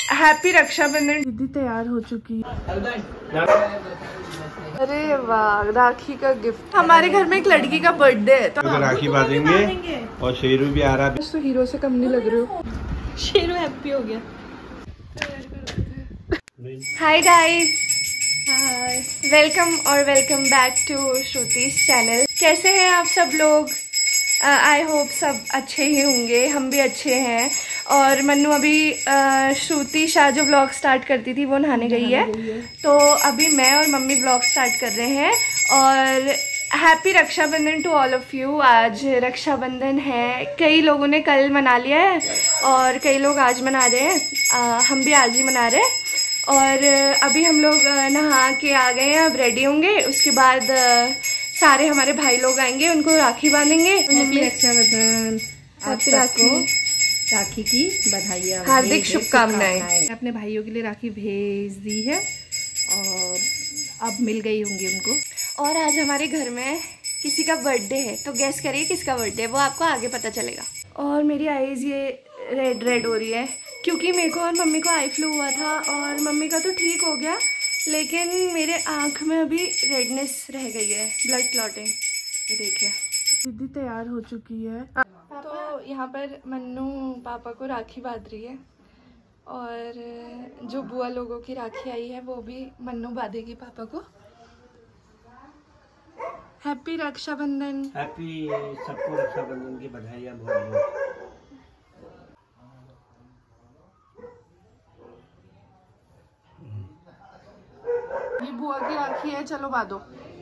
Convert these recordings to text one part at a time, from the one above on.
Happy Rakshabandhan. दीदी तैयार हो चुकी है। अरे वाह, राखी का गिफ्ट। हमारे घर में एक लड़की का बर्थडे है तो राखी बांधेंगे और शेरू भी आ रहा है। तो हीरो से कम नहीं लग रहे हो। शेरू हैप्पी हो गया। हाय गाइस, वेलकम और वेलकम बैक टू श्रुति's चैनल। कैसे हैं आप सब लोग? आई होप सब अच्छे ही होंगे, हम भी अच्छे हैं। और मन्नू अभी श्रुति शाह जो ब्लॉग स्टार्ट करती थी वो नहाने गई है, तो अभी मैं और मम्मी ब्लॉग स्टार्ट कर रहे हैं। और happy Rakshabandhan to all of you. आज रक्षाबंधन है, कई लोगों ने कल मना लिया है और कई लोग आज मना रहे हैं, हम भी आज ही मना रहे हैं। और अभी हम लोग नहा के आ गए हैं, अब रेडी होंगे, उसके बाद सारे हमारे भाई लोग आएंगे, उनको राखी बांधेंगे। हैप्पी रक्षाबंधन। आप सबको राखी की बधाई, हार्दिक शुभकामनाएं। अपने भाइयों के लिए राखी भेज दी है और अब मिल गई होंगी उनको। और आज हमारे घर में किसी का बर्थडे है, तो गेस करिए किसका बर्थडे है, वो आपको आगे पता चलेगा। और मेरी आईज ये रेड हो रही है क्योंकि मेरे को और मम्मी को आई फ्लू हुआ था और मम्मी का तो ठीक हो गया, लेकिन मेरे आँख में अभी रेडनेस रह गई है, ब्लड क्लॉटिंग। ये देखिए, दीदी तैयार हो चुकी है। तो यहाँ पर मन्नू पापा को राखी बांध रही है और जो बुआ लोगों की राखी आई है वो भी मन्नू बांधेगी पापा को। हैप्पी रक्षाबंधन। हैप्पी, सबको रक्षाबंधन की बधाई बहुत। ये बुआ की राखी है, चलो बांधो।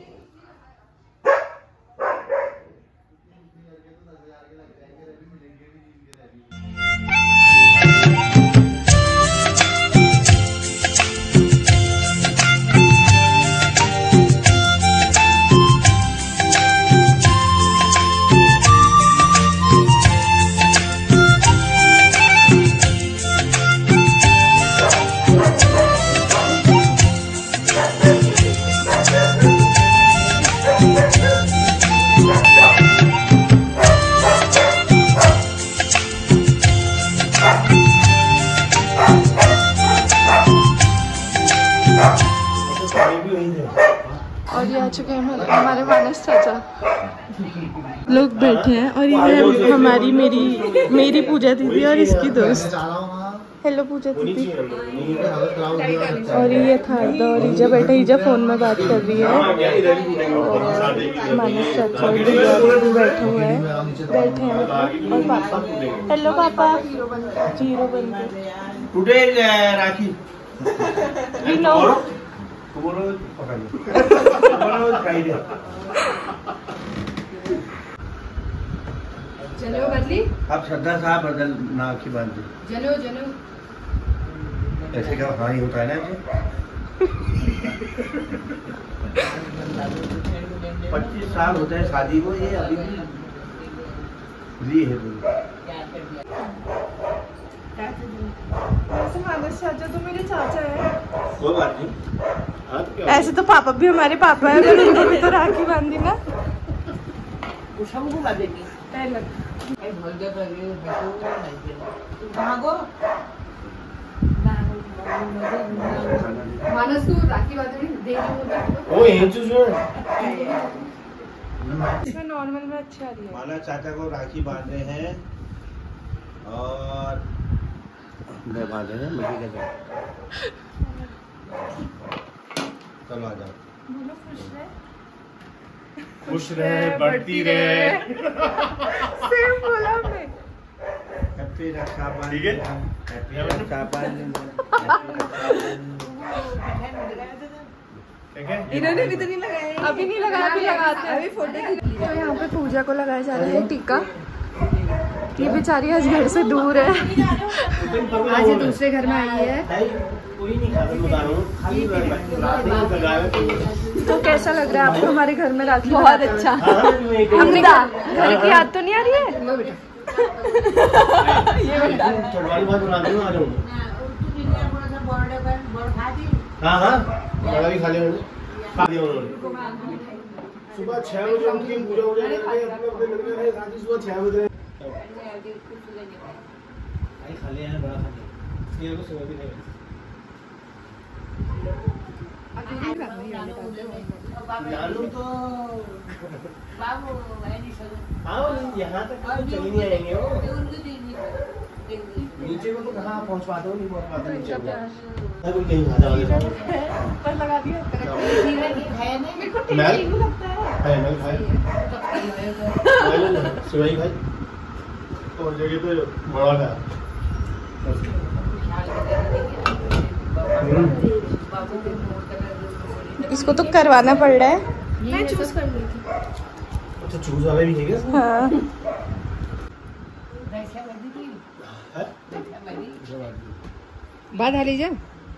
और ये आ चुके हैं हमारे मानस चाचा लोग बैठे हैं। और ये है हमारी मेरी पूजा दीदी और इसकी दोस्त। हेलो पूजा दीदी। और ये थारदा और ईजा बैठा, ईजा फोन में बात कर रही है और मानस चाचा और दीदी बैठा हुआ है, बैठे हैं। और पापा, हेलो पापा। हीरो बन टुडे राखी वी नो। जलो बदली, अब श्रद्धा साहब बदल राखी बांध। जलो जलो ऐसे क्या हाँ ही होता है ना। 25 साल होते हैं शादी को, ये अभी भी है। मानस चाचा तो मेरे चाचा है। कोई बात नहीं, ऐसे तो पापा भी हमारे पापा है, पर उनको भी तो राखी बांधी ना। मानस को राखी बांधनी दे इसमें नॉर्मल में अच्छी आ रही है। माना चाचा को राखी बांध रहे हैं और मैं बांध रहे हैं, मुझे क्या चलो आ जाओ। बोलो खुश रहे, बढ़ती रहे। सेम बोला हमने। हैप्पी रक्षाबंधन। ठीक है, हैप्पी रक्षाबंधन। इन्होंने भी तो नहीं लगाया, अभी नहीं लगाया, अभी लगाते हैं, अभी फोटो। तो यहाँ पे पूजा को लगाया जा रहा है टीका। ये बेचारी आज घर से दूर है, आज ये दूसरे घर में आई है। तो कैसा लग रहा है आपको हमारे घर में राखी? बहुत अच्छा। हमने घर की याद तो नहीं आ रही है? ये बेटा सुबह 6 बजे उनकी पूजा हो जाएगी, अपने सुबह 6 बजे। खाली है बड़ा खाली। ये तो सुबह भी नहीं नानू तो आओ यहाँ तक तो चली नहीं आएंगे वो नीचे को तो कहाँ पहुँच पाते हो नहीं पहुँच पाते नीचे को अभी कहीं खा जाओगे पर लगा दिया मैं खाए सुबह ही खाई और जगह तो बड़ा था इसको तो करवाना पड़ रहा है। मैं चूज कर ली थी। अच्छा चूज वाले भी है क्या? हाँ बाद हाली जा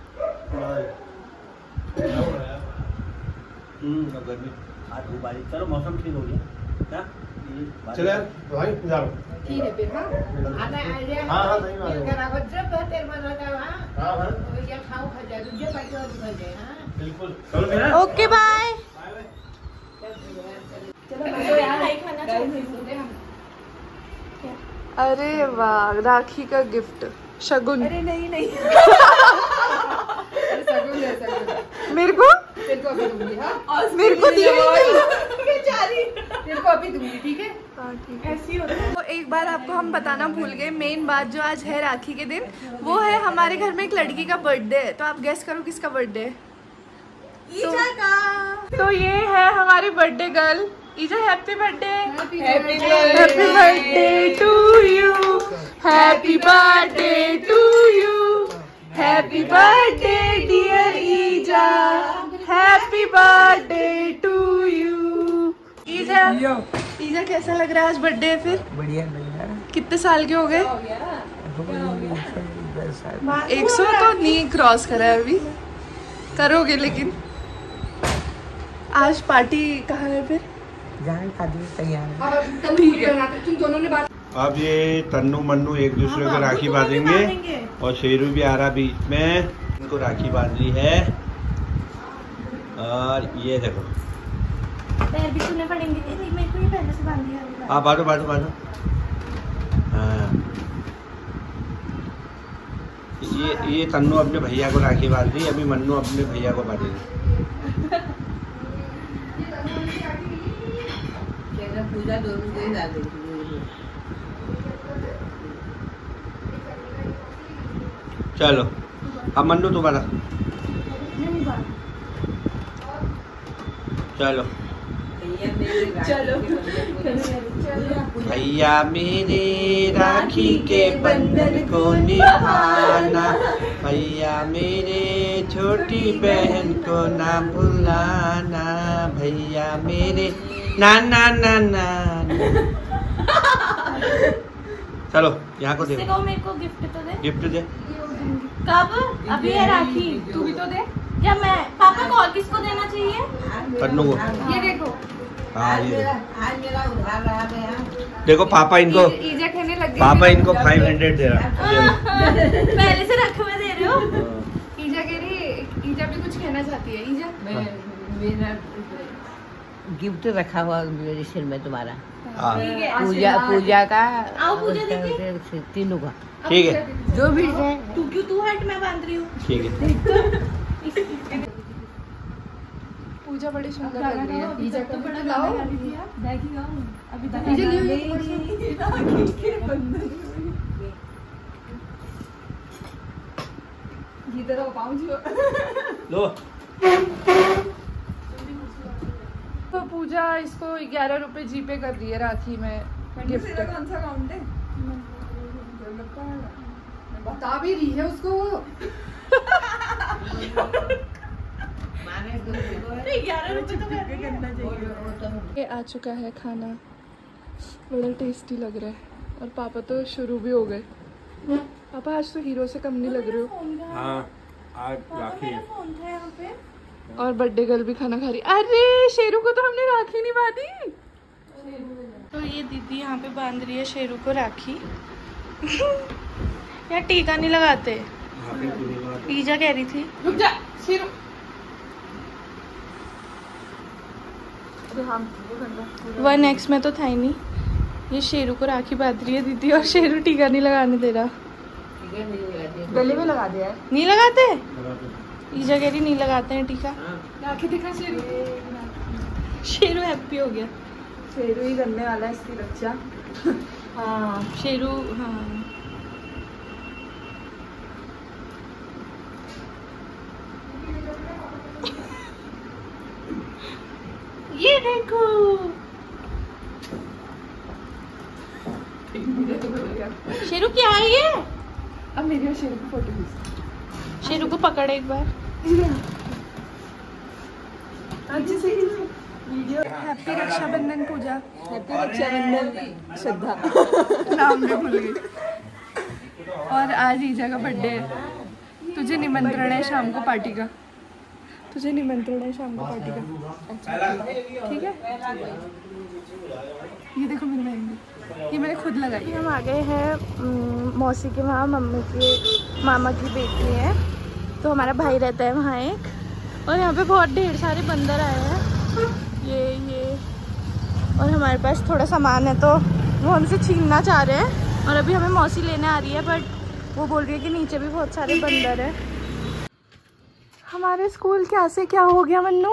गर्मी आज धूप आ रही चलो मौसम ठीक हो गया चलो यार भाई जा ठीक है फिर। हाँ हाँ सही बात है हाँ बिल्कुल चलो मेरा ओके बाय। अरे वाह राखी का गिफ्ट शगुन। अरे नहीं नहीं मेरे को अभी दूंगी। हाँ मेरे को दिया बेचारी तेरे को अभी दूंगी ठीक है। हाँ ठीक है ऐसी होता है। तो एक बार आपको हम बताना भूल गए मेन बात जो आज है राखी के दिन वो है हमारे घर में एक लड़की का बर्थडे है। तो आप गेस करो किसका बर्थडे है? ईजा का। तो ये है हमारी birthday girl Iza. Happy birthday. Happy birthday to you. Happy birthday to you. Happy birthday dear Iza. Happy birthday to you. Iza Iza कैसा लग रहा है आज बर्थडे है फिर? बढ़िया बढ़िया। कितने साल के हो गए? 100 तो नहीं क्रॉस करा है अभी। करोगे लेकिन आज पार्टी कहाँ है फिर? जाने शादी तैयार है। ठीक है। तुम दोनों ने बात अब ये तन्नू मन्नू एक दूसरे को राखी बांधेंगे और शेरू भी आ रहा बीच में। इनको राखी बांध ली है और ये देखो पैर भी सुनने पड़ेंगे। मेरे को ये पहले से बांध दिया। हाँ बांधो बांधो बांधो। हाँ ये तन्नू अपने भैया को राखी बांध रही। अभी मन्नू अपने भैया को बांधेगी। पूजा दोनों को ही डाल देती है। चलो अब मन्नू तू बता। चलो चलो भैया मेरे राखी के बंधन को निभाना। भैया मेरे छोटी बहन को ना भुलाना। भैया मेरे ना ना ना ना। चलो यहाँ को दे। मेरे को गिफ्ट तो दे। गिफ्ट दे। कब? अभी है राखी। तू भी तो दे। या मैं? पापा को और किसको देना चाहिए? तन्नू को। ये देखो हाँ ये आज मेरा उधार रहा गया। देखो पापा इनको ईजा कहने लग गई। पापा इनको 500 दे रहा है। पहले से रखे हुए दे रहे हो। ईजा कह रही ईजा भी कुछ कहना चाहती है। ईजा मेरा गिफ्ट रखा हुआ मेरे सिर में तुम्हारा। हाँ पूजा का। आओ पूजा देखिए। तीनों का ठीक है जो भी है। तू हट मैं बांध रही हूँ। ठीक है। पूजा बड़ी सुंदर लग रही है। ईजा तो को बड़ा लाओ। अभी तक ईजा इधर आओ पाऊँ जी। लो तो पूजा इसको 11 रुपए जीपे कर रही है राखी में गिफ्ट। कौन सा अकाउंट है? बता भी रही है उसको। ये आ चुका है खाना। बड़ा टेस्टी लग रहा है और पापा तो शुरू भी हो गए। पापा आज तो हीरो से कम नहीं लग रहे हो। हाँ आज राखी है। फोन था यहाँ पे। और बर्थडे गर्ल भी खाना खा रही। अरे शेरू को तो हमने राखी नहीं बांधी। तो ये दीदी यहाँ पे बांध रही है शेरू को राखी। यार टीका नहीं लगाते। ईजा कह रही थी। रुक जा शेरू। 1x में तो था ही नहीं। ये शेरू को राखी बांध रही है दीदी और शेरू टीका नहीं लगाने दे रहा। गले में लगा दिया है। नहीं लगाते? ईजा कह रही नहीं लगाते हैं टीका। आंखें दिखा शेरू। शेरू हैप्पी हो गया। शेरू ही करने वाला है इसकी रक्षा। हाँ शेरू। हाँ ये देखो शेरू क्या है ये? अब मेरी और शेरू की फोटो खींच। शेरू को पकड़ एक बार। अच्छे से video. Happy Rakshabandhan Pooja. Happy Rakshabandhan Shraddha. नाम भी भूल गई। और आज ईजा का बर्थडे है। तुझे निमंत्रण है शाम को पार्टी का। तुझे निमंत्रण है शाम को पार्टी का। ठीक है। ये देखो मेरी मेहंदी, ये मैंने खुद लगाई। हम आ गए हैं मौसी के वहाँ। मम्मी के मामा की बेटी है, तो हमारा भाई रहता है वहाँ एक। और यहाँ पे बहुत ढेर सारे बंदर आए हैं। ये और हमारे पास थोड़ा सामान है, तो वो हमसे छीनना चाह रहे हैं। और अभी हमें मौसी लेने आ रही है, बट वो बोल रही है कि नीचे भी बहुत सारे बंदर है। हमारे स्कूल क्या से क्या हो गया मन्नू?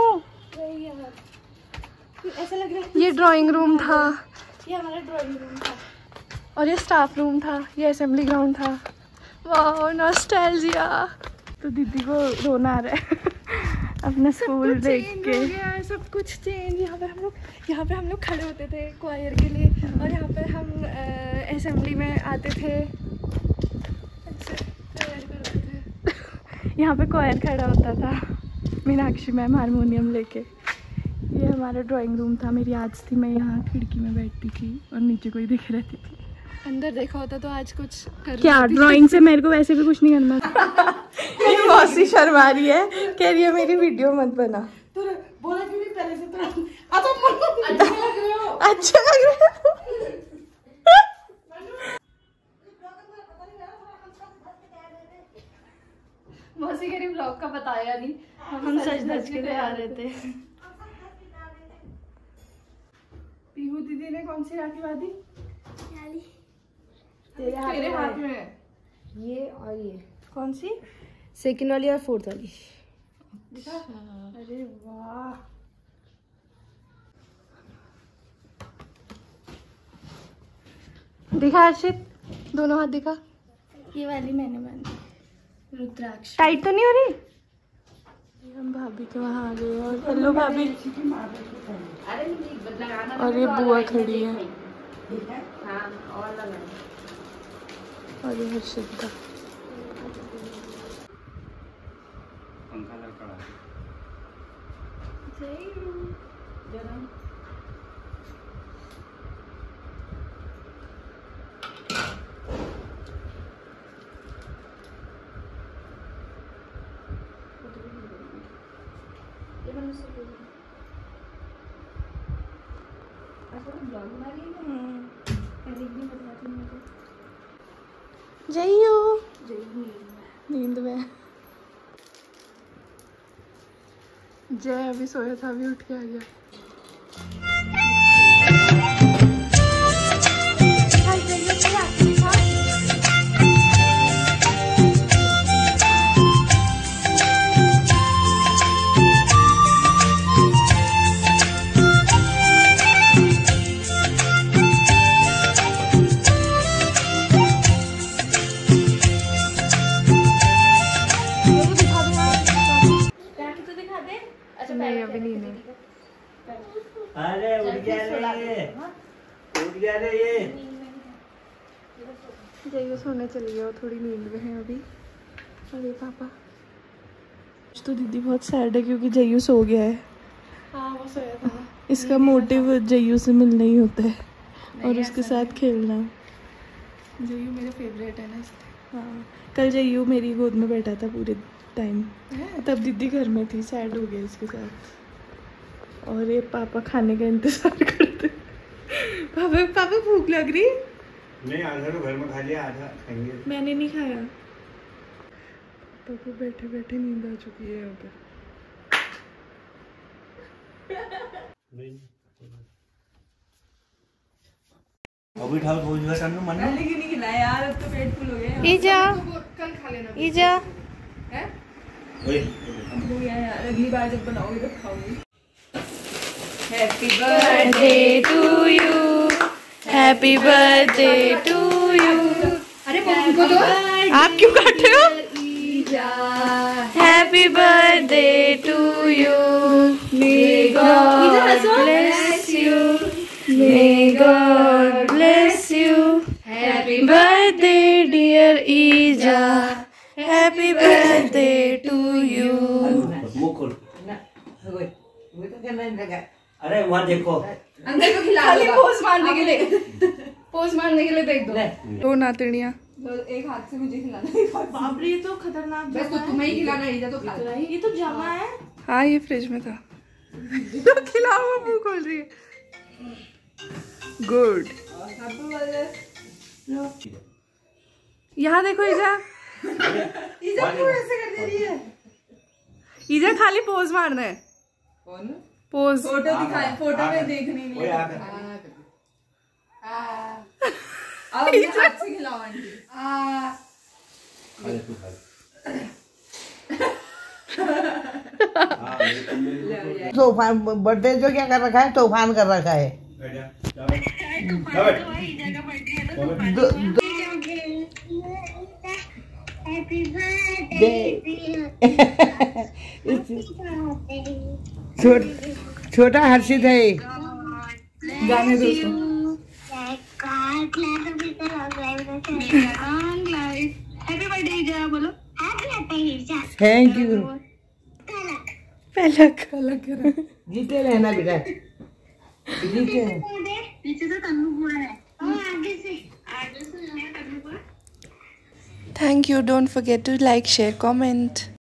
ऐसा लग रहा है ये ड्राइंग रूम था। ये हमारा ड्राइंग रूम था और ये स्टाफ रूम था। ये असेंबली ग्राउंड था। वाह नॉस्टैल्जिया। तो दीदी को रोना आ रहा है अपना स्कूल देख के। सब कुछ चेंज। यहाँ पे हम लोग खड़े होते थे क्वायर के लिए, और यहाँ पे हम असेंबली में आते थे, यहाँ पे क्वायर खड़ा होता था। मीनाक्षी मैम हारमोनियम लेके। ये हमारा ड्राइंग रूम था। मेरी आज थी, मैं यहाँ खिड़की में बैठती थी और नीचे कोई दिख रहती थी। अंदर देखा होता तो आज कुछ कर क्या ड्राइंग से मेरे को वैसे भी कुछ नहीं करना। ये मौसी शर्मा रही है, कह रही है मेरी वीडियो मत बना। तो बोला क्यों नहीं पहले से? अच्छा लग रहे हो। अच्छा लग रहा है। मौसी कह रही ब्लॉग का बताया नहीं। हम सच के तैयार रहे थे। पीहू दीदी ने कौन सी राखी बांधी? तेरे हाथ में ये और ये कौन सी? सेकंड वाली और फोर्थ वाली। दिखा। अरे वाह। दिखा अर्षित, दोनों हाथ दिखा। ये वाली मैंने बांधी रुद्राक्ष। टाइट तो नहीं हो रही? हम भाभी के वहाँ आ गए। और हेलो भाभी। और ये बुआ खड़ी है। और ये हर्षित का पंखा लड़का है। जयू नींद में। जय अभी सोया था, अभी उठ के आ गया। नहीं अभी नींद है। अरे उठ गया रे ये। जयू सोने चली गई, थोड़ी नींद में है अभी। अरे पापा तो दीदी बहुत सैड है क्योंकि जयू सो गया है। हाँ वो सोया था। इसका मोटिव जयू से मिलना ही होता है और उसके साथ खेलना। जयू मेरा फेवरेट है ना इसलिए। हाँ कल जयू मेरी गोद में बैठा था पूरे टाइम, तब दीदी घर में थी। सैड हो गया इसके साथ। और ये पापा खाने का इंतजार करते। पापा भूख लग रही? नहीं आधा तो घर में खा लिया, आधा खाएंगे। मैंने नहीं खाया। पापा बैठे बैठे नींद आ चुकी है यहाँ पे। नहीं अभी ठाल हो जाएगा टाइम मन में लेकिन नहीं खिलाया यार, अब तो पेट फुल हो गया। ईजा कल खा लेना। ईजा है ओए हो गया यार, अगली बार जब बनाओगे तो खाओगी। Happy birthday to you, happy birthday to you. अरे उनको दो। आप क्यों काट रहे हो? Happy birthday to you, may God bless you, may God bless you. Happy birthday dear Iza, happy birthday to you. मुंह खोल। वो तो करना नहीं लगा। अरे वहाँ देखो अंदर को खिला खाली पोज मारने के लिए, पोज मारने के लिए देख दो। दो नातनियाँ। एक हाथ से मुझे खिलाना। बाप रे, ये तो खतरनाक। बस तो तुम्हें ही खिलाना है, तो खा। ये तो जमा है। हाँ ये फ्रिज में था। खिलाओ, मुंह खोल रही है। गुड। यहाँ देखो ईजा, ईजा क्यों ऐसे कर दे रही है? ईजा खाली पोज मारना है। कौन? पोज। फोटो दिखाए, फोटो में देखनी नहीं है। अब अपने हाथ से खिलाओ आंटी। तूफान बर्थडे जो क्या कर रखा है, तूफान कर रखा है। छोटा हर्षित है। गाने दोस्तों। हैप्पी बर्थडे ईजा बोलो। Thank you. पलक। जीते रहना बेटा, जीते। पीछे तो तन्नू हुआ है और आगे से तन्नू हुआ। Thank you. Don't forget to like, share, comment.